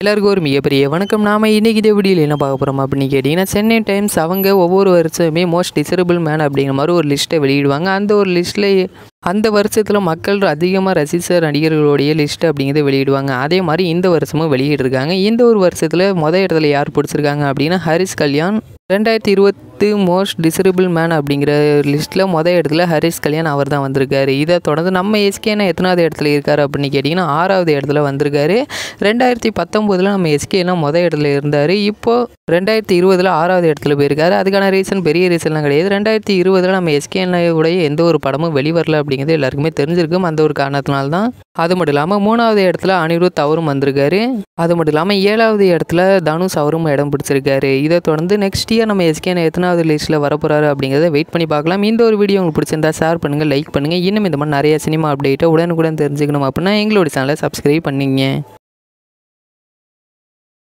எல்லாருக்கும் ஒரு மிகப்பெரிய வணக்கம். நாம இன்னைக்கு இந்த வீடியோவில் என்ன பார்க்க போகிறோம் அப்படின்னு கேட்டிங்கன்னா, சென்னை டைம்ஸ் அவங்க ஒவ்வொரு வருஷமே மோஸ்ட் டிசரபிள் மேன் அப்படிங்கிற மாதிரி ஒரு லிஸ்ட்டை வெளியிடுவாங்க. அந்த ஒரு லிஸ்ட்டில் அந்த வருஷத்தில் மக்கள் அதிகமாக ரசித்த நடிகர்களுடைய லிஸ்ட்டு அப்படிங்கிறத வெளியிடுவாங்க. அதே மாதிரி இந்த வருஷமும் வெளியிட்டிருக்காங்க. இந்த ஒரு வருஷத்தில் இடத்துல யார் பிடிச்சிருக்காங்க அப்படின்னா Harish Kalyan 2020 most desirable man அப்படிங்கிற லிஸ்ட்டில் இடத்துல ஹரிஷ் கல்யாண் அவர் தான் வந்திருக்காரு. இதை தொடர்ந்து நம்ம எஸ்கேனா எத்தனாவது இடத்துல இருக்கார் அப்படின்னு கேட்டிங்கன்னா 6வது இடத்துல வந்திருக்காரு. 2019 நம்ம எஸ்கேனா இடத்துல இருந்தார். இப்போது 2020 6வது இடத்துல போயிருக்காரு. அதுக்கான ரீசன் பெரிய ரீசன்லாம் கிடையாது. 2020 நம்ம எஸ்கேனாவுடைய எந்த ஒரு படமும் வெளிவரல அப்படிங்கிறது எல்லாருக்குமே தெரிஞ்சிருக்கும். அந்த ஒரு காரணத்தினால்தான். அது மட்டும் இல்லாமல் 3வது இடத்துல அனிருத் அவரும் வந்திருக்காரு. அது மட்டும் இல்லாமல் 7வது இடத்துல தனுஷ் அவரும் இடம் பிடிச்சிருக்காரு. இதை தொடர்ந்து நெக்ஸ்ட் இயர் நம்ம எஸ்கேனா எத்தனாவது லிஸ்ட்டில் வரப்போறாரு அப்படிங்கிறத வெயிட் பண்ணி பார்க்கலாம். இந்த ஒரு வீடியோ உங்களுக்கு பிடிச்சிருந்தா ஷேர் பண்ணுங்கள், லைக் பண்ணுங்கள். இன்னும் இந்த மாதிரி நிறைய சினிமா அப்டேட்டை உடனுக்குடன் தெரிஞ்சுக்கணும் அப்படின்னா எங்களோட சேனலை சப்ஸ்கிரைப் பண்ணிங்க.